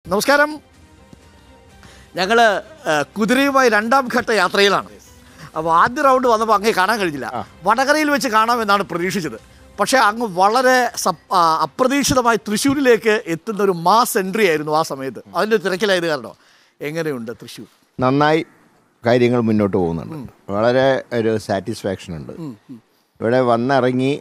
നമസ്കാരം. ഞങ്ങൾ കുതിരയുമായി രണ്ടാം ഘട്ട യാത്രയിലാണ്. അപ്പോൾ ആദ്യ റൗണ്ട് വന്നപ്പോൾ അങ്ങേ കാണാൻ കഴിഞ്ഞില്ല. വടകരയിൽ വെച്ച് കാണാമെന്നാണ് പ്രതീക്ഷിച്ചത്. പക്ഷേ അങ്ങ് വളരെ അപ്രതീക്ഷിതമായി തൃശ്ശൂരിലേക്ക് എത്തുന്ന ഒരു മാസ് എൻട്രി ആയിരുന്നു ആ സമയത്ത്. അതിൻ്റെ തിരക്കിലായത് കാരണം. എങ്ങനെയുണ്ട് തൃശ്ശൂർ? നന്നായി കാര്യങ്ങൾ മുന്നോട്ട് പോകുന്നുണ്ട്. വളരെ ഒരു സാറ്റിസ്ഫാക്ഷൻ ഉണ്ട്. ഇവിടെ വന്നിറങ്ങി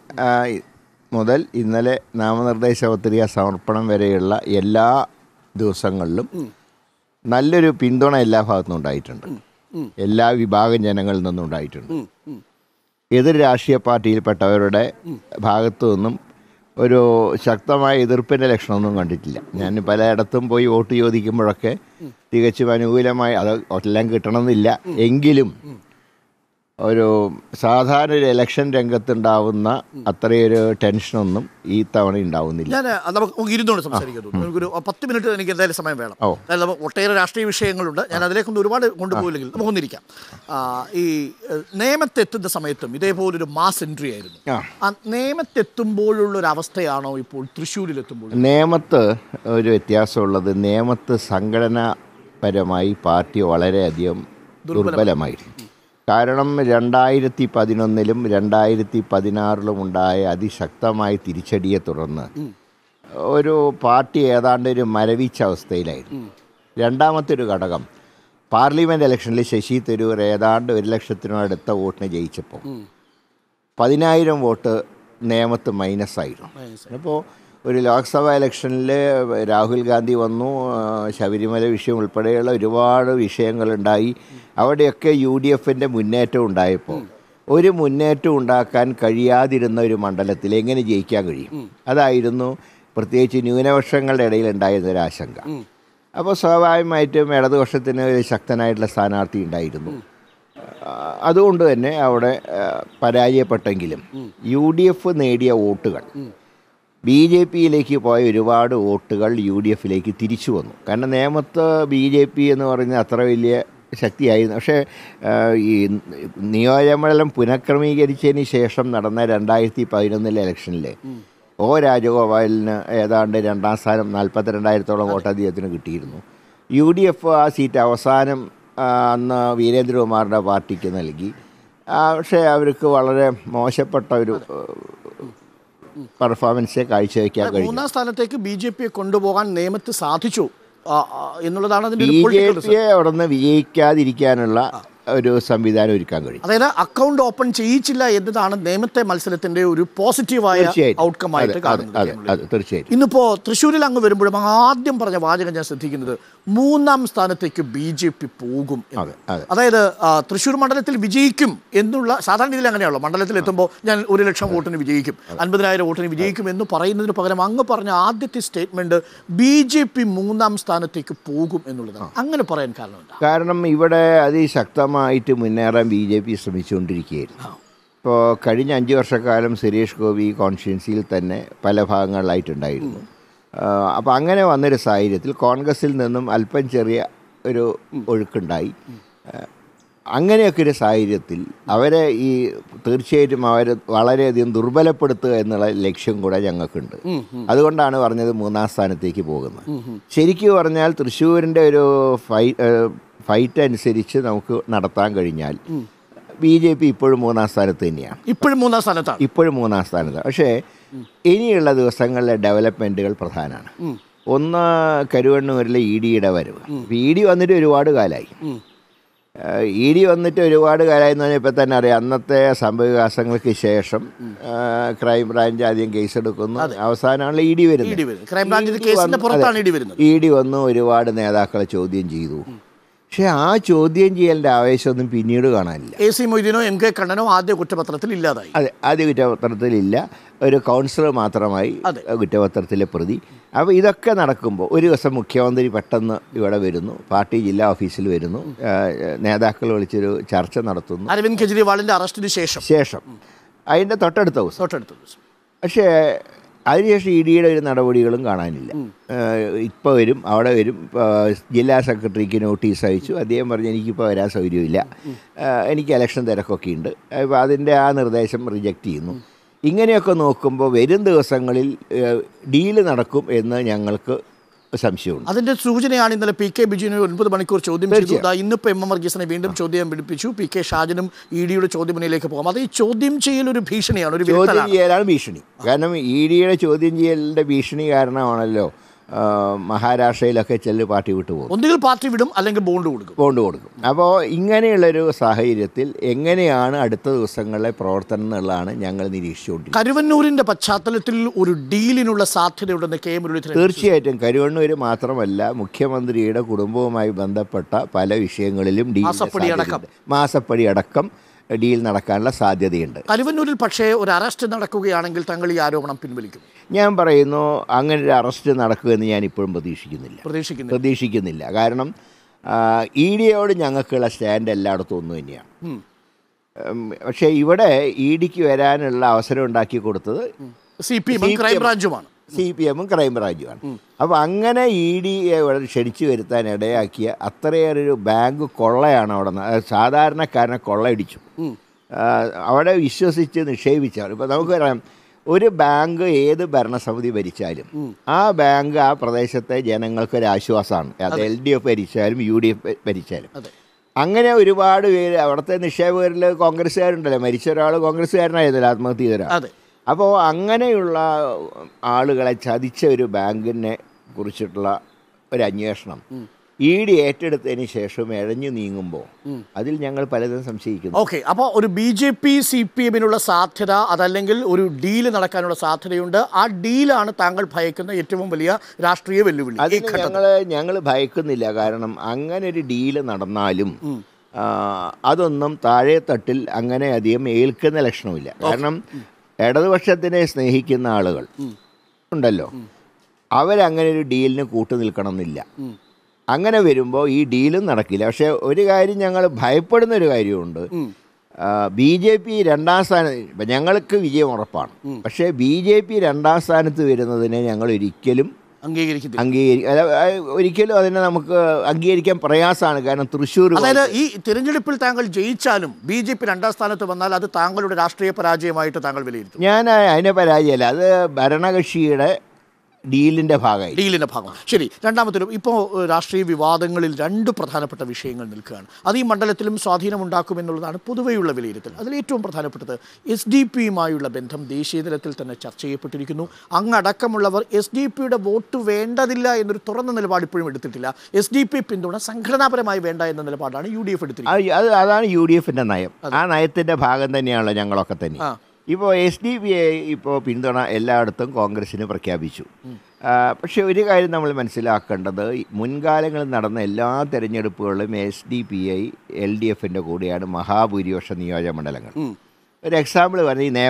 മുതൽ ഇന്നലെ നാമനിർദ്ദേശ പത്രിക സമർപ്പണം വരെയുള്ള എല്ലാ ദിവസങ്ങളിലും നല്ലൊരു പിന്തുണ എല്ലാ ഭാഗത്തുനിന്നും ഉണ്ടായിട്ടുണ്ട്. എല്ലാ വിഭാഗം ജനങ്ങളിൽ നിന്നും ഉണ്ടായിട്ടുണ്ട്. എതിർ രാഷ്ട്രീയ പാർട്ടിയിൽപ്പെട്ടവരുടെ ഭാഗത്തു നിന്നും ഒരു ശക്തമായ എതിർപ്പിൻ്റെ ലക്ഷണമൊന്നും കണ്ടിട്ടില്ല. ഞാൻ പലയിടത്തും പോയി വോട്ട് ചോദിക്കുമ്പോഴൊക്കെ തികച്ചും അനുകൂലമായി, അത് എല്ലാം കിട്ടണമെന്നില്ല എങ്കിലും ഒരു സാധാരണ ഒരു ഇലക്ഷൻ രംഗത്തുണ്ടാവുന്ന അത്രയൊരു ടെൻഷനൊന്നും ഈ തവണ ഉണ്ടാവുന്നില്ല. ഞാൻ നമുക്ക് ഇരുന്നോണ്ട് സംസാരിക്കുന്നു. നമുക്കൊരു 10 മിനിറ്റ് എനിക്ക് എന്തായാലും സമയം വേണം. അതായത് ഒട്ടേറെ രാഷ്ട്രീയ വിഷയങ്ങളുണ്ട്. ഞാൻ അതിലേക്കൊന്നും ഒരുപാട് കൊണ്ടുപോയില്ലെങ്കിൽ നമുക്കൊന്നിരിക്കാം. ഈ നിയമത്തെത്തുന്ന സമയത്തും ഇതേപോലൊരു മാസ് എൻട്രി ആയിരുന്നു. ആ നിയമത്തെത്തുമ്പോഴുള്ളൊരു അവസ്ഥയാണോ ഇപ്പോൾ തൃശ്ശൂരിലെത്തുമ്പോൾ? നിയമത്ത് ഒരു വ്യത്യാസമുള്ളത്, നിയമത്ത് സംഘടനാപരമായി പാർട്ടി വളരെയധികം ദുർബലമായിരുന്നു. കാരണം 2011-ലും 2016-ലും ഉണ്ടായ അതിശക്തമായ തിരിച്ചടിയെ തുടർന്ന് ഒരു പാർട്ടി ഏതാണ്ട് ഒരു മരവിച്ച അവസ്ഥയിലായിരുന്നു. രണ്ടാമത്തെ ഒരു ഘടകം, പാർലമെൻറ്റ് ഇലക്ഷനിൽ ശശി തരൂർ ഏതാണ്ട് 1,00,000-അടുത്ത വോട്ടിന് ജയിച്ചപ്പോൾ 10,000 വോട്ട് നിയമത്ത് മൈനസായിരുന്നു. അപ്പോൾ ഒരു ലോക്സഭാ ഇലക്ഷനിൽ രാഹുൽ ഗാന്ധി വന്നു, ശബരിമല വിഷയം ഉൾപ്പെടെയുള്ള ഒരുപാട് വിഷയങ്ങളുണ്ടായി. അവിടെയൊക്കെ UDFൻ്റെ മുന്നേറ്റം ഉണ്ടായപ്പോൾ ഒരു മുന്നേറ്റം ഉണ്ടാക്കാൻ കഴിയാതിരുന്ന ഒരു മണ്ഡലത്തിൽ എങ്ങനെ ജയിക്കാൻ കഴിയും? അതായിരുന്നു പ്രത്യേകിച്ച് ന്യൂനപക്ഷങ്ങളുടെ ഇടയിൽ ഉണ്ടായിരുന്ന ഒരു ആശങ്ക. അപ്പോൾ സ്വാഭാവികമായിട്ടും ഇടതുപക്ഷത്തിന് ഒരു ശക്തനായിട്ടുള്ള സ്ഥാനാർത്ഥി ഉണ്ടായിരുന്നു. അതുകൊണ്ട് തന്നെ അവിടെ പരാജയപ്പെട്ടെങ്കിലും UDF നേടിയ വോട്ടുകൾ BJPയിലേക്ക് പോയ ഒരുപാട് വോട്ടുകൾ UDFയിലേക്ക് തിരിച്ചു വന്നു. കാരണം നേമത്ത് BJP എന്ന് പറയുന്നത് അത്ര വലിയ ശക്തിയായിരുന്നു. പക്ഷേ ഈ നിയോജകമണ്ഡലം പുനഃക്രമീകരിച്ചതിന് ശേഷം നടന്ന 2011 ഇലക്ഷനിൽ രാജഗോപാലിന് ഏതാണ്ട് 2ാം സ്ഥാനം 42,000-ഓളം വോട്ട് അദ്ദേഹത്തിന് കിട്ടിയിരുന്നു. UDF ആ സീറ്റ് അവസാനം അന്ന് വീരേന്ദ്രകുമാറിൻ്റെ പാർട്ടിക്ക് നൽകി. പക്ഷേ അവർക്ക് വളരെ മോശപ്പെട്ട ഒരു പെർഫോമൻസേ കാഴ്ചവെക്കാൻ കഴിയും. 3ാം സ്ഥാനത്തേക്ക് BJPയെ കൊണ്ടുപോകാൻ നിയമത്ത് സാധിച്ചു എന്നുള്ളതാണ് BJPയെ അവിടെ നിന്ന് വിജയിക്കാതിരിക്കാനുള്ള ഒരു സംവിധാനം ഒരുക്കാൻ കഴിയും. അതായത് അക്കൗണ്ട് ഓപ്പൺ ചെയ്യിച്ചില്ല എന്നതാണ് നിയമത്തെ മത്സരത്തിന്റെ ഒരു പോസിറ്റീവായ ഔട്ട്കം ആയിട്ട് കാണുന്നത്. തീർച്ചയായും ഇന്നിപ്പോ തൃശ്ശൂരിൽ അങ്ങ് വരുമ്പോഴും ആദ്യം പറഞ്ഞ വാചകം ഞാൻ ശ്രദ്ധിക്കുന്നത് 3ാം സ്ഥാനത്തേക്ക് BJP പോകും. അതായത് തൃശ്ശൂർ മണ്ഡലത്തിൽ വിജയിക്കും എന്നുള്ള സാധാരണ രീതിയിൽ അങ്ങനെയാണല്ലോ. മണ്ഡലത്തിൽ എത്തുമ്പോൾ ഞാൻ 1,00,000 വോട്ടിന് വിജയിക്കും, 50,000 വോട്ടിന് വിജയിക്കും എന്ന് പറയുന്നതിന് പകരം അങ്ങ് പറഞ്ഞ ആദ്യത്തെ സ്റ്റേറ്റ്മെന്റ് BJP 3ാം സ്ഥാനത്തേക്ക് പോകും എന്നുള്ളതാണ്. അങ്ങനെ പറയാൻ കാരണം ഇവിടെ അതിശക്തമായിട്ട് മുന്നേറാൻ BJP ശ്രമിച്ചുകൊണ്ടിരിക്കുകയായിരുന്നു. ഇപ്പോൾ കഴിഞ്ഞ 5 വർഷക്കാലം സുരേഷ് ഗോപി കോൺസ്റ്റിറ്റ്യുവൻസിയിൽ തന്നെ പല ഭാഗങ്ങളിലായിട്ടുണ്ടായിരുന്നു. അപ്പോൾ അങ്ങനെ വന്നൊരു സാഹചര്യത്തിൽ കോൺഗ്രസിൽ നിന്നും അല്പം ചെറിയ ഒരു ഒഴുക്കുണ്ടായി. അങ്ങനെയൊക്കെ ഒരു സാഹചര്യത്തിൽ അവരെ തീർച്ചയായിട്ടും അവരെ വളരെയധികം ദുർബലപ്പെടുത്തുക എന്നുള്ള ലക്ഷ്യം കൂടെ ഞങ്ങൾക്കുണ്ട്. അതുകൊണ്ടാണ് പറഞ്ഞത് 3ാം സ്ഥാനത്തേക്ക് പോകുന്നത്. ശരിക്കും പറഞ്ഞാൽ തൃശ്ശൂരിൻ്റെ ഒരു ഫൈറ്റ് അനുസരിച്ച് നമുക്ക് നടത്താൻ കഴിഞ്ഞാൽ BJP ഇപ്പോഴും 3ാം സ്ഥാനത്ത് തന്നെയാണ്. ഇപ്പോഴും 3ാം സ്ഥാനത്താണ്. പക്ഷേ ഇനിയുള്ള ദിവസങ്ങളിലെ ഡെവലപ്മെൻറ്റുകൾ പ്രധാനമാണ്. ഒന്ന്, കരുവണ്ണൂരിലെ EDയുടെ വരവ്. ED വന്നിട്ട് ഒരുപാട് കാലമായി. ED വന്നിട്ട് ഒരുപാട് കാലമായി എന്ന് പറഞ്ഞാൽ ഇപ്പം തന്നെ അറിയാം. അന്നത്തെ സംഭവവികാസങ്ങൾക്ക് ശേഷം ക്രൈംബ്രാഞ്ച് ആദ്യം കേസെടുക്കുന്നു, അവസാനമാണ് ED വരുന്നത്. ED വന്നു ഒരുപാട് നേതാക്കളെ ചോദ്യം ചെയ്തു. പക്ഷേ ആ ചോദ്യം ചെയ്യലിൻ്റെ ആവേശമൊന്നും പിന്നീട് കാണാനില്ല. AC മൊയ്തീനോ MK കണ്ണനോ ആദ്യ കുറ്റപത്രത്തിൽ ഇല്ലാതായി. അതെ, ആദ്യ കുറ്റപത്രത്തിലില്ല. ഒരു കൗൺസിലർ മാത്രമായി കുറ്റപത്രത്തിലെ പ്രതി. അപ്പോൾ ഇതൊക്കെ നടക്കുമ്പോൾ ഒരു ദിവസം മുഖ്യമന്ത്രി പെട്ടെന്ന് ഇവിടെ വരുന്നു, പാർട്ടി ജില്ലാ ഓഫീസിൽ വരുന്നു, നേതാക്കൾ വിളിച്ചൊരു ചർച്ച നടത്തുന്നു. അരവിന്ദ് കെജ്രിവാളിൻ്റെ അറസ്റ്റിന് ശേഷം അതിൻ്റെ തൊട്ടടുത്ത ദിവസം. പക്ഷേ അതിനുശേഷം EDയുടെ ഒരു നടപടികളും കാണാനില്ല. ഇപ്പോൾ വരും, അവിടെ വരും, ജില്ലാ സെക്രട്ടറിക്ക് നോട്ടീസ് അയച്ചു. അദ്ദേഹം പറഞ്ഞു എനിക്കിപ്പോൾ വരാൻ സൗകര്യമില്ല, എനിക്ക് ഇലക്ഷൻ തിരക്കൊക്കെ ഉണ്ട്. അപ്പോൾ അതിൻ്റെ ആ നിർദ്ദേശം റിജക്റ്റ് ചെയ്യുന്നു. ഇങ്ങനെയൊക്കെ നോക്കുമ്പോൾ വരും ദിവസങ്ങളിൽ ഡീല് നടക്കും എന്ന് ഞങ്ങൾക്ക് സംശയമുണ്ട്. അതിന്റെ സൂചനയാണ് ഇന്നലെ പി കെ ബിജുവിനെ 9 മണിക്കൂർ ചോദ്യം ചെയ്തു. ഇന്നിപ്പോൾ എം എം വർഗീസിനെ വീണ്ടും ചോദ്യം പിടിപ്പിച്ചു. പി കെ ഷാജനും ഇ ഡിയുടെ ചോദ്യമുനയിലേക്ക് പോകാം. അത് ഈ ചോദ്യം ചെയ്യൽ ഒരു ഭീഷണിയാണ്, ഒരു ചോദ്യം ചെയ്യലാണ് ഭീഷണി. കാരണം ഇ ഡിയുടെ ചോദ്യം ചെയ്യലിൻ്റെ ഭീഷണി കാരണമാണല്ലോ മഹാരാഷ്ട്രയിലൊക്കെ ചെല്ല് പാർട്ടി വിട്ടു പോകും. ഒന്നുകിൽ പാർട്ടി വിടും, അല്ലെങ്കിൽ ബോണ്ട് കൊടുക്കും. അപ്പോൾ ഇങ്ങനെയുള്ളൊരു സാഹചര്യത്തിൽ എങ്ങനെയാണ് അടുത്ത ദിവസങ്ങളിലെ പ്രവർത്തനം എന്നുള്ളതാണ് ഞങ്ങൾ നിരീക്ഷിച്ചുകൊണ്ടിരിക്കുന്നത്. കരുവന്നൂരിന്റെ പശ്ചാത്തലത്തിൽ ഒരു ഡീലിനുള്ള സാധ്യതയുണ്ടെന്ന് കെ മുരളീധരൻ. തീർച്ചയായിട്ടും കരുവന്നൂർ മാത്രമല്ല, മുഖ്യമന്ത്രിയുടെ കുടുംബവുമായി ബന്ധപ്പെട്ട പല വിഷയങ്ങളിലും മാസപ്പടി അടക്കം ഡീൽ നടക്കാനുള്ള സാധ്യതയുണ്ട്. കരുവന്നൂരിൽ പക്ഷേ ഒരു അറസ്റ്റ് നടക്കുകയാണെങ്കിൽ താങ്കൾ ഈ ആരോപണം പിൻവലിക്കും? ഞാൻ പറയുന്നു, അങ്ങനെ ഒരു അറസ്റ്റ് നടക്കുമെന്ന് ഞാൻ ഇപ്പോഴും പ്രതീക്ഷിക്കുന്നില്ല. കാരണം ഇ ഡിയോട് ഞങ്ങൾക്കുള്ള സ്റ്റാൻഡ് എല്ലായിടത്തും ഒന്ന് തന്നെയാണ്. പക്ഷേ ഇവിടെ ഇ ഡിക്ക് വരാനുള്ള അവസരം ഉണ്ടാക്കി കൊടുത്തത് CPM-ഉം ക്രൈംബ്രാഞ്ചുമാണ്. അപ്പോൾ അങ്ങനെ ഇ ഡിയെ ക്ഷണിച്ചു വരുത്താൻ ഇടയാക്കിയ അത്രയേറെ ഒരു ബാങ്ക് കൊള്ളയാണ് അവിടെ. സാധാരണക്കാരനെ കൊള്ളയടിച്ചു, അവിടെ വിശ്വസിച്ച് നിക്ഷേപിച്ചാണ്. ഇപ്പോൾ നമുക്ക് പറയാം, ഒരു ബാങ്ക് ഏത് ഭരണസമിതി ഭരിച്ചാലും ആ ബാങ്ക് ആ പ്രദേശത്തെ ജനങ്ങൾക്കൊരാശ്വാസമാണ്. അത് LDF ഭരിച്ചാലും UDF ഭരിച്ചാലും. അങ്ങനെ ഒരുപാട് പേര് അവിടുത്തെ നിക്ഷേപകരിൽ കോൺഗ്രസ്സുകാരുണ്ടല്ലോ. മരിച്ച ഒരാൾ കോൺഗ്രസ്സുകാരനായിരുന്നല്ലോ, ആത്മഹത്യ ചെയ്ത ഒരാൾ. അപ്പോൾ അങ്ങനെയുള്ള ആളുകളെ ചതിച്ച ഒരു ബാങ്കിനെ കുറിച്ചിട്ടുള്ള ഒരു അന്വേഷണം ഇ ഡി ഏറ്റെടുത്തതിന് ശേഷം ഇഴഞ്ഞു നീങ്ങുമ്പോൾ അതിൽ ഞങ്ങൾ പലതും സംശയിക്കുന്നു. ഓക്കെ, അപ്പോൾ ഒരു BJP CPM-നുള്ള സാധ്യത, അതല്ലെങ്കിൽ ഒരു ഡീല് നടക്കാനുള്ള സാധ്യതയുണ്ട്. ആ ഡീലാണ് താങ്കൾ ഭയക്കുന്ന ഏറ്റവും വലിയ രാഷ്ട്രീയ വെല്ലുവിളി. ഞങ്ങൾ ഭയക്കുന്നില്ല. കാരണം അങ്ങനെ ഒരു ഡീല് നടന്നാലും അതൊന്നും താഴെ തട്ടിൽ അങ്ങനെ അധികം ഏൽക്കുന്ന ലക്ഷണമില്ല. കാരണം ഇടതുപക്ഷത്തിനെ സ്നേഹിക്കുന്ന ആളുകൾ ഉണ്ടല്ലോ, അവരങ്ങനെ ഒരു ഡീലിന് കൂട്ടു നിൽക്കണമെന്നില്ല. അങ്ങനെ വരുമ്പോൾ ഈ ഡീലും നടക്കില്ല. പക്ഷേ ഒരു കാര്യം ഞങ്ങൾ ഭയപ്പെടുന്ന ഒരു കാര്യമുണ്ട്. BJP 2ാം സ്ഥാനത്ത്, ഞങ്ങൾക്ക് വിജയം ഉറപ്പാണ്. പക്ഷേ BJP 2ാം സ്ഥാനത്ത് വരുന്നതിനെ ഞങ്ങൾ ഒരിക്കലും ഒരിക്കലും അതിനെ നമുക്ക് അംഗീകരിക്കാൻ പ്രയാസമാണ്. കാരണം തൃശ്ശൂർ, അതായത് ഈ തിരഞ്ഞെടുപ്പിൽ താങ്കൾ ജയിച്ചാലും BJP 2ാം സ്ഥാനത്ത് വന്നാൽ അത് താങ്കളുടെ രാഷ്ട്രീയ പരാജയമായിട്ട് താങ്കൾ വിലയിരുത്തും? ഞാൻ അതിനെ പരാജയമല്ല, അത് ഭരണകക്ഷിയുടെ ഡീലിൻ്റെ ഭാഗമായി. ശരി. രണ്ടാമത്തിലും ഇപ്പോൾ രാഷ്ട്രീയ വിവാദങ്ങളിൽ 2 പ്രധാനപ്പെട്ട വിഷയങ്ങൾ നിൽക്കുകയാണ്. അത് ഈ മണ്ഡലത്തിലും സ്വാധീനമുണ്ടാക്കുമെന്നുള്ളതാണ് പൊതുവെയുള്ള വിലയിരുത്തൽ. അതിലേറ്റവും പ്രധാനപ്പെട്ടത് SDP-യുമായുള്ള ബന്ധം ദേശീയ തലത്തിൽ തന്നെ ചർച്ച ചെയ്യപ്പെട്ടിരിക്കുന്നു. അങ്ങടക്കമുള്ളവർ SDP-യുടെ വോട്ട് വേണ്ടതില്ല എന്നൊരു തുറന്ന നിലപാട് ഇപ്പോഴും എടുത്തിട്ടില്ല. SDP പിന്തുണ സംഘടനാപരമായി വേണ്ട എന്ന നിലപാടാണ് UDF എടുത്തിരിക്കുന്നത്. അതാണ് UDF-ന്റെ നയം. ആ നയത്തിൻ്റെ ഭാഗം തന്നെയാണല്ലോ ഞങ്ങളൊക്കെ തന്നെ. ഇപ്പോൾ SDP-യെ ഇപ്പോൾ പിന്തുണ എല്ലായിടത്തും കോൺഗ്രസ്സിന് പ്രഖ്യാപിച്ചു. പക്ഷേ ഒരു കാര്യം നമ്മൾ മനസ്സിലാക്കേണ്ടത്, മുൻകാലങ്ങളിൽ നടന്ന എല്ലാ തെരഞ്ഞെടുപ്പുകളിലും SDP-ഐ LDF-ന്റെ കൂടെയാണ് മഹാഭൂരിപക്ഷ നിയോജക മണ്ഡലങ്ങൾ. ഒരു എക്സാമ്പിൾ പറഞ്ഞാൽ ഈ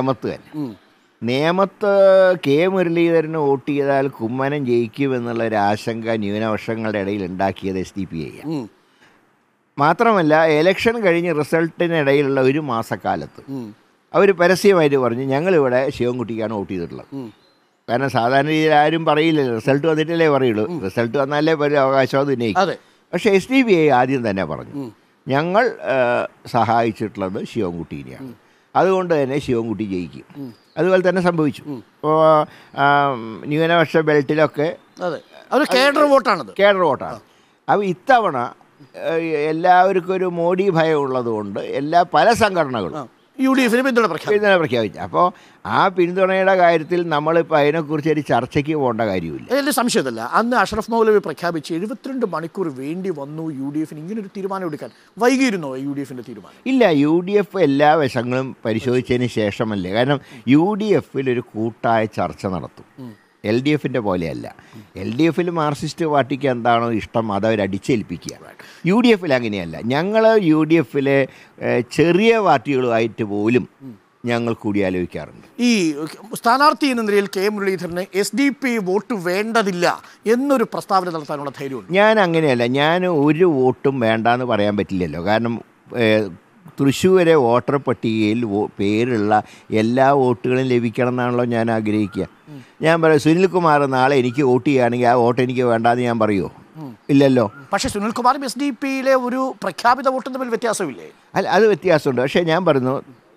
നേമത്ത് കെ മുരളീധരന് വോട്ട് ചെയ്താൽ കുമ്മനം ജയിക്കുമെന്നുള്ള ഒരു ആശങ്ക ന്യൂനപക്ഷങ്ങളുടെ ഇടയിൽ ഉണ്ടാക്കിയത് SDP-ഐ. മാത്രമല്ല, ഇലക്ഷൻ കഴിഞ്ഞ് റിസൾട്ടിനിടയിലുള്ള ഒരു മാസക്കാലത്ത് അവർ പരസ്യമായിട്ട് പറഞ്ഞു, ഞങ്ങളിവിടെ ശിവൻകുട്ടിക്കാണ് വോട്ട് ചെയ്തിട്ടുള്ളത്. കാരണം സാധാരണ രീതിയിൽ ആരും പറയില്ലല്ലോ, റിസൾട്ട് വന്നിട്ടല്ലേ പറയുള്ളൂ. റിസൾട്ട് വന്നാലേ ഒരു അവകാശവാദം ഉന്നയിക്കും. പക്ഷേ SDP-ഐ ആദ്യം തന്നെ പറഞ്ഞു, ഞങ്ങൾ സഹായിച്ചിട്ടുള്ളത് ശിവൻകുട്ടീനെയാണ്, അതുകൊണ്ട് തന്നെ ശിവൻകുട്ടി ജയിക്കും. അതുപോലെ തന്നെ സംഭവിച്ചു. ഇപ്പോൾ ന്യൂനപക്ഷ ബെൽറ്റിലൊക്കെ കേഡർ വോട്ടാണ്. അപ്പോൾ ഇത്തവണ എല്ലാവർക്കും ഒരു മോഡി ഭയം ഉള്ളതുകൊണ്ട് പല സംഘടനകളും UDF-ന് പിന്തുണ പ്രഖ്യാപിച്ചു. അപ്പോൾ ആ പിന്തുണയുടെ കാര്യത്തിൽ നമ്മളിപ്പോൾ അതിനെക്കുറിച്ച് ഒരു ചർച്ചയ്ക്ക് പോകേണ്ട കാര്യമില്ല. അതിൽ സംശയമില്ല. അന്ന് അഷ്റഫ് മൗലവി പ്രഖ്യാപിച്ച് 72 മണിക്കൂർ വേണ്ടി വന്നു UDF-ന് ഇങ്ങനൊരു തീരുമാനം എടുക്കാൻ. വൈകിയിരുന്നോ UDF-ന്റെ തീരുമാനം? ഇല്ല, UDF എല്ലാ വശങ്ങളും പരിശോധിച്ചതിന് ശേഷമല്ലേ. കാരണം UDF-ൽ ഒരു കൂട്ടായ ചർച്ച നടത്തും. LDF-ന്റെ പോലെയല്ല. LDF-ൽ മാർക്സിസ്റ്റ് പാർട്ടിക്ക് എന്താണോ ഇഷ്ടം അതവരടിച്ചേൽപ്പിക്കുക. UDF-ൽ അങ്ങനെയല്ല. ഞങ്ങൾ UDF-ലെ ചെറിയ പാർട്ടികളുമായിട്ട് പോലും ഞങ്ങൾ കൂടിയാലോചിക്കാറുണ്ട്. ഈ സ്ഥാനാർത്ഥി എന്ന നിലയിൽ കെ മുരളീധരന് SDP വോട്ട് വേണ്ടതില്ല എന്നൊരു പ്രസ്താവന നടത്താനുള്ള ധൈര്യമുണ്ട്? ഞാൻ അങ്ങനെയല്ല. ഞാൻ ഒരു വോട്ടും വേണ്ടാന്ന് പറയാൻ പറ്റില്ലല്ലോ. കാരണം തൃശ്ശൂരെ വോട്ടർ പട്ടികയിൽ പേരുള്ള എല്ലാ വോട്ടുകളും ലഭിക്കണം എന്നാണല്ലോ ഞാൻ ആഗ്രഹിക്കുക. ഞാൻ പറയാം, സുനിൽകുമാർ നാളെ എനിക്ക് വോട്ട് ചെയ്യുകയാണെങ്കിൽ ആ വോട്ട് എനിക്ക് വേണ്ടാന്ന് ഞാൻ പറയുമോ? ഇല്ലല്ലോ. പക്ഷേ സുനിൽകുമാറും SDP-യിലെ ഒരു പ്രഖ്യാപിത വോട്ടും തമ്മിൽ വ്യത്യാസമില്ലേ? അല്ല, അത് വ്യത്യാസമുണ്ട്. പക്ഷേ ഞാൻ പറഞ്ഞു,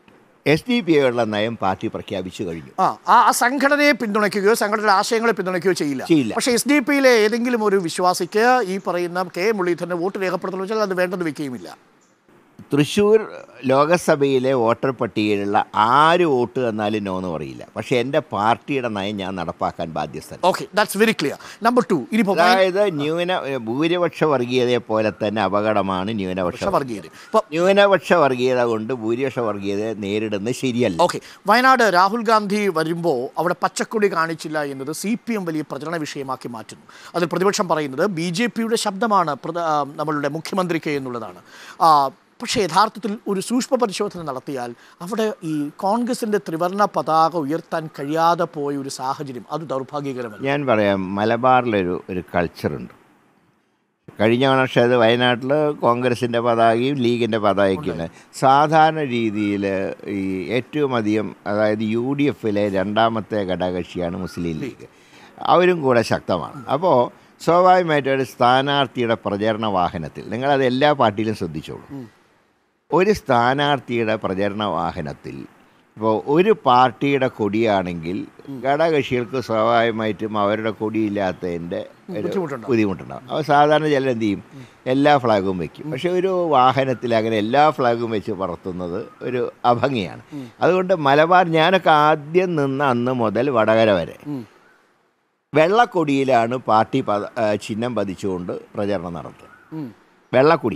SDP-യുള്ള നയം പാർട്ടി പ്രഖ്യാപിച്ചു കഴിഞ്ഞു. ആ സംഘടനയെ പിന്തുണയ്ക്കുകയോ സംഘടനയുടെ ആശയങ്ങളെ പിന്തുണയ്ക്കുകയോ ചെയ്യില്ല. പക്ഷേ SDP-യിലെ ഏതെങ്കിലും ഒരു വിശ്വാസിക്ക് ഈ പറയുന്ന കെ മുരളീധരനെ വോട്ട് രേഖപ്പെടുത്തുന്ന വെച്ചാൽ അത് വേണ്ടെന്ന് വെക്കുകയുമില്ല. തൃശ്ശൂർ ലോകസഭയിലെ വോട്ടർ പട്ടികയിലുള്ള ആര് വോട്ട് തന്നാലും നോ എന്ന് പറയില്ല. പക്ഷേ എൻ്റെ പാർട്ടിയുടെ നയം ഞാൻ നടപ്പാക്കാൻ ബാധ്യസ്ഥൻ. നമ്പർ 2, അതായത് ഭൂരിപക്ഷ വർഗീയതയെ പോലെ തന്നെ അപകടമാണ് ന്യൂനപക്ഷ വർഗീയത. ന്യൂനപക്ഷ വർഗീയത കൊണ്ട് ഭൂരിപക്ഷ വർഗീയതയെ നേരിടുന്നത് ശരിയല്ല. വയനാട് രാഹുൽ ഗാന്ധി വരുമ്പോൾ അവിടെ പച്ചക്കൊടി കാണിച്ചില്ല എന്നത് CPM വലിയ പ്രചരണ വിഷയമാക്കി മാറ്റുന്നു. അതിൽ പ്രതിപക്ഷം പറയുന്നത് BJP-യുടെ ശബ്ദമാണ് നമ്മളുടെ മുഖ്യമന്ത്രിക്ക് എന്നുള്ളതാണ്. പക്ഷേ യഥാർത്ഥത്തിൽ ഒരു സൂക്ഷ്മ പരിശോധന നടത്തിയാൽ അവിടെ ഈ കോൺഗ്രസിൻ്റെ ത്രിവർണ്ണ പതാക ഉയർത്താൻ കഴിയാതെ പോയ ഒരു സാഹചര്യം അത് ദൗർഭാഗ്യകരമല്ല. ഞാൻ പറയാം, മലബാറിലൊരു കൾച്ചറുണ്ട്. കഴിഞ്ഞ വർഷം അത് വയനാട്ടിൽ കോൺഗ്രസിൻ്റെ പതാകയും ലീഗിൻ്റെ പതാകയ്ക്കുണ്ട്. സാധാരണ രീതിയിൽ ഈ ഏറ്റവും അധികം, അതായത് UDF-ലെ രണ്ടാമത്തെ ഘടകകക്ഷിയാണ് മുസ്ലിം ലീഗ്. അവരും കൂടെ ശക്തമാണ്. അപ്പോൾ സ്വാഭാവികമായിട്ടും ഒരു സ്ഥാനാർത്ഥിയുടെ പ്രചരണ വാഹനത്തിൽ, നിങ്ങളത് എല്ലാ പാർട്ടിയിലും ശ്രദ്ധിച്ചോളൂ, ഒരു സ്ഥാനാർത്ഥിയുടെ പ്രചരണ വാഹനത്തിൽ ഇപ്പോൾ ഒരു പാർട്ടിയുടെ കൊടിയാണെങ്കിൽ ഘടകകക്ഷികൾക്ക് സ്വാഭാവികമായിട്ടും അവരുടെ കൊടിയില്ലാത്തതിൻ്റെ ഒരു ബുദ്ധിമുട്ടുണ്ടാകും. അപ്പോൾ സാധാരണ ചിലർ എന്ത് ചെയ്യും, എല്ലാ ഫ്ലാഗും വയ്ക്കും. പക്ഷേ ഒരു വാഹനത്തിൽ അങ്ങനെ എല്ലാ ഫ്ലാഗും വെച്ച് പറത്തുന്നത് ഒരു അഭംഗിയാണ്. അതുകൊണ്ട് മലബാർ, ഞാനൊക്കെ ആദ്യം നിന്ന അന്ന് മുതൽ വടകര വരെ വെള്ളക്കൊടിയിലാണ് പാർട്ടി ചിഹ്നം പതിച്ചുകൊണ്ട് പ്രചരണം നടത്തുക. വെള്ളക്കൊടി.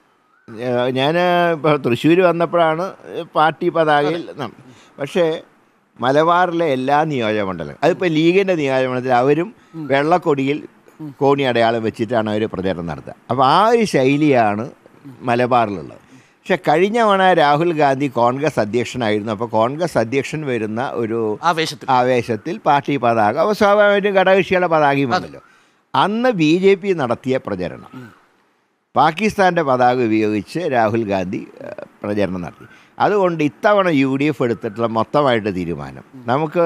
ഞാൻ ഇപ്പോൾ തൃശ്ശൂർ വന്നപ്പോഴാണ് പാർട്ടി പതാകയിൽ. പക്ഷേ മലബാറിലെ എല്ലാ നിയോജകമണ്ഡലം, അതിപ്പോൾ ലീഗിൻ്റെ നിയോജകമണ്ഡലത്തിൽ അവരും വെള്ളക്കൊടിയിൽ കോണി അടയാളം വെച്ചിട്ടാണ് അവർ പ്രചരണം നടത്തുക. അപ്പോൾ ആ ഒരു ശൈലിയാണ് മലബാറിലുള്ളത്. പക്ഷെ കഴിഞ്ഞ തവണ രാഹുൽ ഗാന്ധി കോൺഗ്രസ് അധ്യക്ഷനായിരുന്നു. അപ്പോൾ കോൺഗ്രസ് അധ്യക്ഷൻ വരുന്ന ഒരു ആവേശത്തിൽ പാർട്ടി പതാക, അപ്പോൾ സ്വാഭാവികമായിട്ടും ഘടകകക്ഷികളുടെ പതാകയും വന്നല്ലോ. അന്ന് BJP നടത്തിയ പ്രചരണം പാകിസ്ഥാൻ്റെ പതാക ഉപയോഗിച്ച് രാഹുൽ ഗാന്ധി പ്രചരണം നടത്തി. അതുകൊണ്ട് ഇത്തവണ UDF എടുത്തിട്ടുള്ള മൊത്തമായിട്ട് തീരുമാനം നമുക്ക്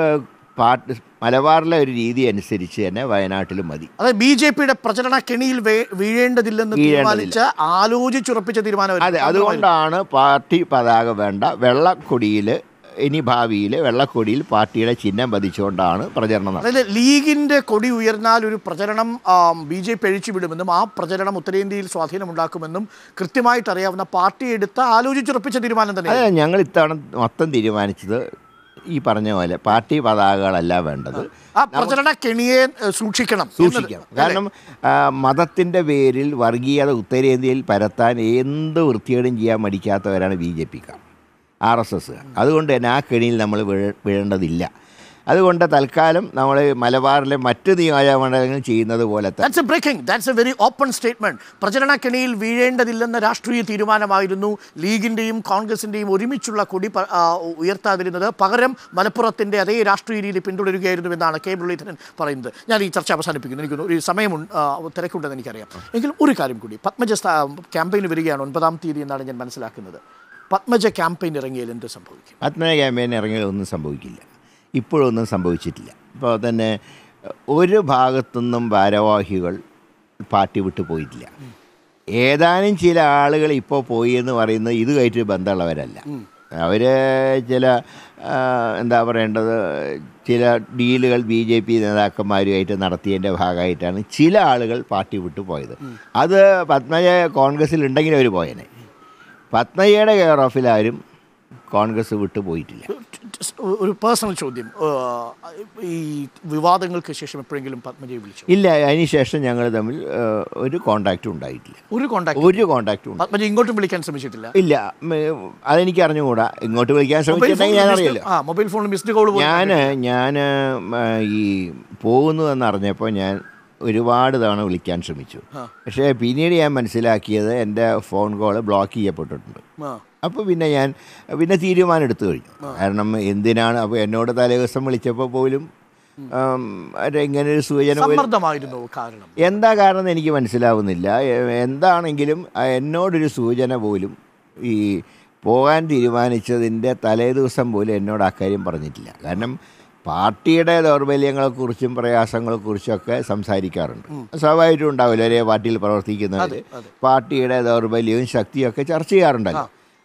മലബാറിലെ ഒരു രീതി അനുസരിച്ച് തന്നെ വയനാട്ടിലും മതി. അതായത് BJP-യുടെ പ്രചരണ കെണിയിൽ വീഴേണ്ടതില്ലെന്ന് ആലോചിച്ചുറപ്പിച്ച തീരുമാനം. അതെ, അതുകൊണ്ടാണ് പാർട്ടി പതാക വേണ്ട, വെള്ളക്കൊടിയിൽ ഇനി ഭാവിയിൽ വെള്ളക്കൊടിയിൽ പാർട്ടിയുടെ ചിഹ്നം പതിച്ചുകൊണ്ടാണ് പ്രചരണം നടത്തുന്നത്. അതായത് ലീഗിൻ്റെ കൊടി ഉയർന്നാൽ ഒരു പ്രചരണം BJP അഴിച്ചുവിടുമെന്നും ആ പ്രചരണം ഉത്തരേന്ത്യയിൽ സ്വാധീനമുണ്ടാക്കുമെന്നും കൃത്യമായിട്ട് അറിയാവുന്ന പാർട്ടി എടുത്ത ആലോചിച്ചുറപ്പിച്ച തീരുമാനം തന്നെ. അതെ, ഞങ്ങൾ ഇത്തവണ മൊത്തം തീരുമാനിച്ചത് ഈ പറഞ്ഞ പോലെ പാർട്ടി പതാകകളല്ല വേണ്ടത്, ആ പ്രചരണ കെണിയെ സൂക്ഷിക്കണം. കാരണം മതത്തിൻ്റെ പേരിൽ വർഗീയത ഉത്തരേന്ത്യയിൽ പരത്താൻ എന്ത് വൃത്തികേടും ചെയ്യാൻ മടിക്കാത്തവരാണ് BJP-ക്കാർ, RSS. അതുകൊണ്ട് തന്നെ ആ കെണിയിൽ നമ്മൾ വീഴേണ്ടതില്ല. അതുകൊണ്ട് തൽക്കാലം നമ്മൾ മലബാറിലെ മറ്റ് നിയോജകമണ്ഡലങ്ങൾ ചെയ്യുന്നത് പോലെ that's a very open statement. പ്രചരണ കെണിയിൽ വീഴേണ്ടതില്ലെന്ന രാഷ്ട്രീയ തീരുമാനമായിരുന്നു ലീഗിൻ്റെയും കോൺഗ്രസിൻ്റെയും ഒരുമിച്ചുള്ള കൊടി ഉയർത്താതിരുന്നത്. പകരം മലപ്പുറത്തിൻ്റെ അതേ രാഷ്ട്രീയ രീതി പിന്തുടരുകയായിരുന്നു എന്നാണ് കെ മുരളീധരൻ പറയുന്നത്. ഞാൻ ഈ ചർച്ച അവസാനിപ്പിക്കുന്നു, എനിക്കൊരു ഒരു സമയം തിരക്കുണ്ടെന്ന് എനിക്കറിയാം. എങ്കിലും ഒരു കാര്യം കൂടി, പത്മജ ക്യാമ്പയിന് വരികയാണ് 9-ാം തീയതി എന്നാണ് ഞാൻ മനസ്സിലാക്കുന്നത്. പത്മജ ക്യാമ്പയിൻ ഇറങ്ങിയാൽ എന്ത് സംഭവിക്കും? പത്മജ ക്യാമ്പയിൻ ഇറങ്ങിയാൽ ഒന്നും സംഭവിക്കില്ല, ഇപ്പോഴൊന്നും സംഭവിച്ചിട്ടില്ല. ഇപ്പോൾ തന്നെ ഒരു ഭാഗത്തുനിന്നും ഭാരവാഹികൾ പാർട്ടി വിട്ടു പോയിട്ടില്ല. ഏതാനും ചില ആളുകൾ ഇപ്പോൾ പോയി എന്ന് പറയുന്നത് ഇതുമായിട്ട് ബന്ധമുള്ളവരല്ല. അവർ ചില എന്താ പറയേണ്ടത്, ചില ഡീലുകൾ BJP നേതാക്കന്മാരുമായിട്ട് നടത്തിയതിൻ്റെ ഭാഗമായിട്ടാണ് ചില ആളുകൾ പാർട്ടി വിട്ടു പോയത്. അത് പത്മജ കോൺഗ്രസ്സിൽ ഉണ്ടെങ്കിൽ അവർ പോയേനെ. പത്മജയുടെ കെയർ ഓഫിൽ ആരും കോൺഗ്രസ് വിട്ടു പോയിട്ടില്ല. ഒരു പേഴ്സണൽ ചോദ്യം, ഈ വിവാദങ്ങൾക്ക് ശേഷം എപ്പോഴെങ്കിലും പത്മജയെ വിളിച്ചു? ഇല്ല, അതിന് ശേഷം ഞങ്ങൾ തമ്മിൽ ഒരു കോണ്ടാക്റ്റും ഉണ്ടായിട്ടില്ല. ഒരു കോണ്ടാക്റ്റും പത്മജ ഇങ്ങോട്ടും വിളിക്കാൻ ശ്രമിച്ചിട്ടില്ല? ഇല്ല, അതെനിക്ക് അറിഞ്ഞുകൂടാ. ഇങ്ങോട്ട് വിളിക്കാൻ ശ്രമിച്ചിട്ടുണ്ടെങ്കിൽ ഞാൻ അറിയില്ല. മൊബൈൽ ഫോണിൽ മിസ്ഡ് കോൾ. ഞാൻ ഈ പോകുന്നു എന്നറിഞ്ഞപ്പോൾ ഞാൻ ഒരുപാട് തവണ വിളിക്കാൻ ശ്രമിച്ചു. പക്ഷേ പിന്നീട് ഞാൻ മനസ്സിലാക്കിയത് എൻ്റെ ഫോൺ കോൾ ബ്ലോക്ക് ചെയ്യപ്പെട്ടിട്ടുണ്ട്. അപ്പോൾ പിന്നെ തീരുമാനം എടുത്തു കഴിഞ്ഞു. കാരണം എന്തിനാണ്, അപ്പോൾ എന്നോട് തലേദിവസം വിളിച്ചപ്പോൾ പോലും ഇങ്ങനൊരു സൂചന എന്താ കാരണം എന്ന് എനിക്ക് മനസ്സിലാവുന്നില്ല. എന്താണെങ്കിലും എന്നോടൊരു സൂചന പോലും ഈ പോകാൻ തീരുമാനിച്ചതിൻ്റെ തലേദിവസം പോലും എന്നോട് അക്കാര്യം പറഞ്ഞിട്ടില്ല. കാരണം പാർട്ടിയുടെ ദൗർബല്യങ്ങളെക്കുറിച്ചും പ്രയാസങ്ങളെക്കുറിച്ചൊക്കെ സംസാരിക്കാറുണ്ട്. സ്വാഭാവികമായിട്ടും ഉണ്ടാവില്ല, ഒരേ പാർട്ടിയിൽ പ്രവർത്തിക്കുന്നവർ പാർട്ടിയുടെ ദൗർബല്യവും ശക്തിയൊക്കെ ചർച്ച ചെയ്യാറുണ്ടല്ലോ.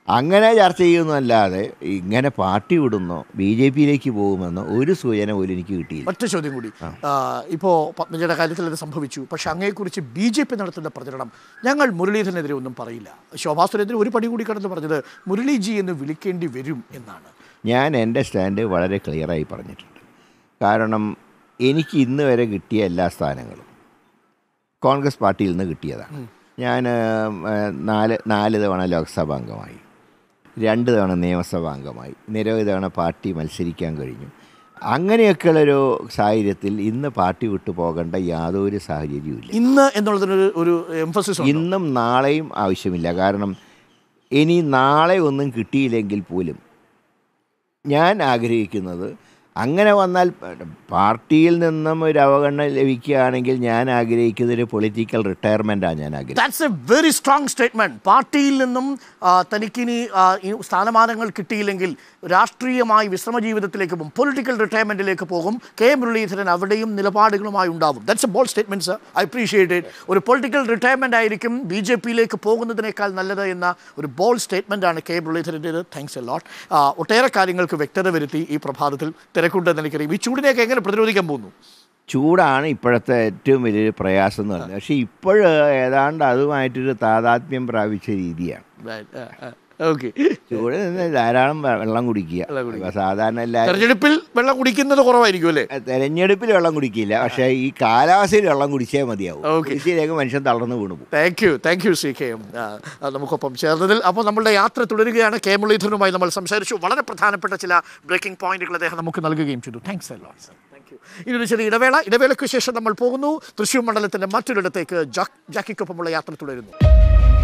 അങ്ങനെ ചർച്ച ചെയ്യുന്നതല്ലാതെ ഇങ്ങനെ പാർട്ടി വിടുന്നോ BJP-യിലേക്ക് പോകുമെന്നോ ഒരു സൂചന പോലും എനിക്ക് കിട്ടിയില്ല. ഒറ്റ ചോദ്യം കൂടി. ഇപ്പോൾ പത്മജയുടെ കാര്യത്തിൽ അത് സംഭവിച്ചു. പക്ഷേ അങ്ങയെക്കുറിച്ച് BJP നടത്തുന്ന പ്രചരണം ഞങ്ങൾ മുരളീധരനെതിരെ ഒന്നും പറയില്ല. ശോഭാ സുരേന്ദ്രൻ ഒരു പടി കൂടി കടന്ന് പറഞ്ഞത് മുരളീജി എന്ന് വിളിക്കേണ്ടി വരും എന്നാണ്. ഞാൻ എൻ്റെ സ്റ്റാൻഡ് വളരെ ക്ലിയറായി പറഞ്ഞിട്ടുണ്ട്. കാരണം എനിക്ക് ഇന്ന് വരെ കിട്ടിയ എല്ലാ സ്ഥാനങ്ങളും കോൺഗ്രസ് പാർട്ടിയിൽ നിന്ന് കിട്ടിയതാണ്. ഞാൻ 4 തവണ ലോക്സഭാ അംഗമായി, 2 തവണ നിയമസഭാ അംഗമായി, നിരവധി തവണ പാർട്ടി മത്സരിക്കാൻ കഴിഞ്ഞു. അങ്ങനെയൊക്കെയുള്ളൊരു സാഹചര്യത്തിൽ ഇന്ന് പാർട്ടി വിട്ടു പോകേണ്ട യാതൊരു സാഹചര്യവും ഇല്ല. ഇന്ന് എന്നുള്ളതിനൊരു ഒരു എംഫസിസ് ഇന്നും നാളെയും ആവശ്യമില്ല. കാരണം ഇനി നാളെ ഒന്നും കിട്ടിയില്ലെങ്കിൽ പോലും ഞാൻ ആഗ്രഹിക്കുന്നത്, അങ്ങനെ വന്നാൽ പാർട്ടിയിൽ നിന്നും ഒരു അവഗണന ലഭിക്കുകയാണെങ്കിൽ ഞാൻ ആഗ്രഹിക്കുന്നത് ഒരു പൊളിറ്റിക്കൽ റിട്ടയർമെൻറ്റാണ് ഞാൻ ആഗ്രഹിക്കുന്നത്. That's a very strong statement. പാർട്ടിയിൽ നിന്നും തനിക്കിനി സ്ഥാനമാനങ്ങൾ കിട്ടിയില്ലെങ്കിൽ രാഷ്ട്രീയമായി വിശ്രമ ജീവിതത്തിലേക്ക് പോകും, പൊളിറ്റിക്കൽ റിട്ടയർമെൻറ്റിലേക്ക് പോകും. കെ മുരളീധരൻ അവിടെയും നിലപാടുകളുമായി ഉണ്ടാവും. That's a bold statement sir. I appreciate it. ഒരു പൊളിറ്റിക്കൽ റിട്ടയർമെൻ്റ് ആയിരിക്കും BJP-യിലേക്ക് പോകുന്നതിനേക്കാൾ നല്ലത് എന്ന ഒരു ബോൾഡ് സ്റ്റേറ്റ്മെൻറ്റാണ് കെ മുരളീധരൻ്റേത്. Thanks a lot. ഒട്ടേറെ കാര്യങ്ങൾക്ക് വ്യക്തത വരുത്തി ഈ പ്രഭാതത്തിൽ. തിരക്കുണ്ടെന്ന് എനിക്കറിയാം. ഈ ചൂടിനെയൊക്കെ എങ്ങനെ പ്രതിരോധിക്കാൻ പോകുന്നു? ചൂടാണ് ഇപ്പോഴത്തെ ഏറ്റവും വലിയൊരു പ്രയാസം എന്ന് പറഞ്ഞത്. പക്ഷേ ഇപ്പോൾ ഏതാണ്ട് അതുമായിട്ടൊരു താതാത്മ്യം പ്രാപിച്ച രീതിയാണ്. ഓക്കെ. ചൂട് ധാരാളം വെള്ളം കുടിക്കുക. സാധാരണ തെരഞ്ഞെടുപ്പിൽ വെള്ളം കുടിക്കുന്നത് കുറവായിരിക്കും അല്ലേ? തെരഞ്ഞെടുപ്പിൽ വെള്ളം കുടിക്കില്ല, പക്ഷേ ഈ കാലാവസ്ഥയിൽ വെള്ളം കുടിച്ചേ മതിയാവും. കൃഷിയിലേക്ക് മനുഷ്യൻ തളർന്നു വീണു പോകും. Thank you Shri K M നമുക്കൊപ്പം ചേർന്നതിൽ. അപ്പോൾ നമ്മളുടെ യാത്ര തുടരുകയാണ്. കെ മുരളീധരനുമായി നമ്മൾ സംസാരിച്ചു. വളരെ പ്രധാനപ്പെട്ട ചില ബ്രേക്കിംഗ് പോയിന്റുകൾ അദ്ദേഹം നമുക്ക് നൽകുകയും ചെയ്തു. Thanks a lot sir. Thank you. ഇതൊരു ചെറിയ ഇടവേളയ്ക്ക് ശേഷം നമ്മൾ പോകുന്നു തൃശ്ശൂർ മണ്ഡലത്തിൻ്റെ മറ്റൊരിടത്തേക്ക്. ജാക്കിക്കൊപ്പമുള്ള യാത്ര തുടരുന്നു.